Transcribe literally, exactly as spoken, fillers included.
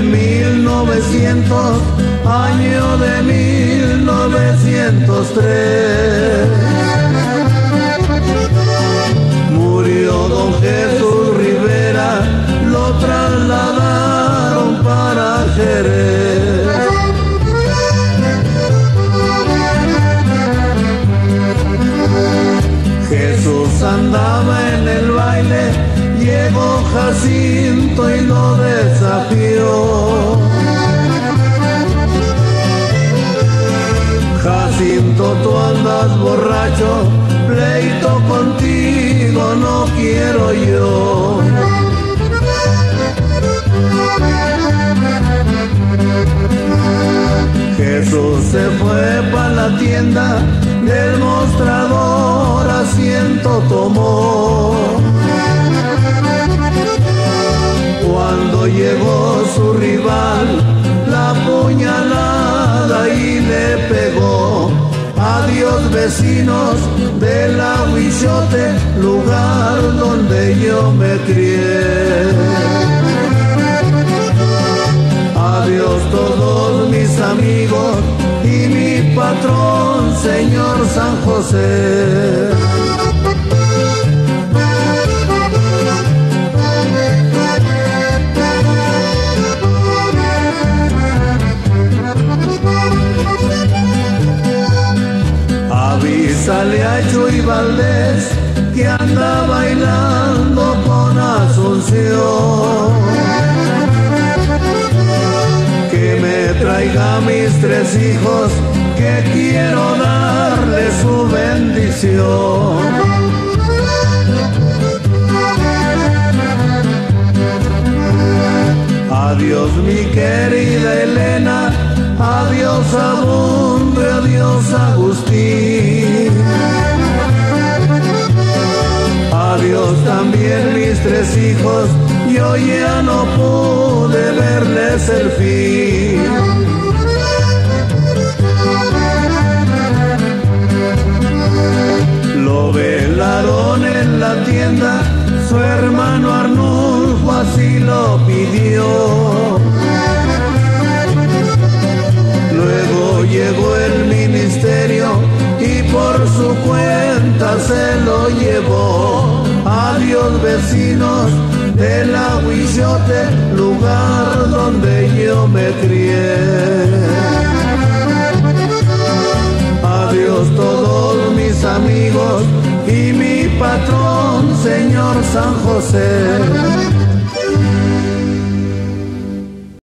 mil novecientos, año de mil novecientos tres, murió don Jesús Rivera, lo trasladaron para Jerez. Jesús andaba en el baile, llegó Jacinto y lo desafió. Jacinto, tú andas borracho, pleito contigo no quiero yo. Jesús se fue pa' la tienda, del mostrador asiento tomó. Cuando llegó su rival, la puñalada y le pegó. Adiós vecinos del Huichote, lugar donde yo me crié. Adiós todos mis amigos y mi patrón, señor San José. Avísale a Chuy Valdés que anda bailando con Asunción, que me traiga mis tres hijos, que quiero darle su bendición. Adiós mi querida Elena, adiós Abundo y adiós Agustín. Adiós también mis tres hijos, yo ya no pude verles el fin. Lo velaron en la tienda, su hermano Arnulfo así lo pidió. Luego llegó el ministerio y por su cuenta se lo llevó. Adiós vecinos del Huichote, lugar donde yo me crié. Adiós todos mis amigos y mi patrón, señor San José.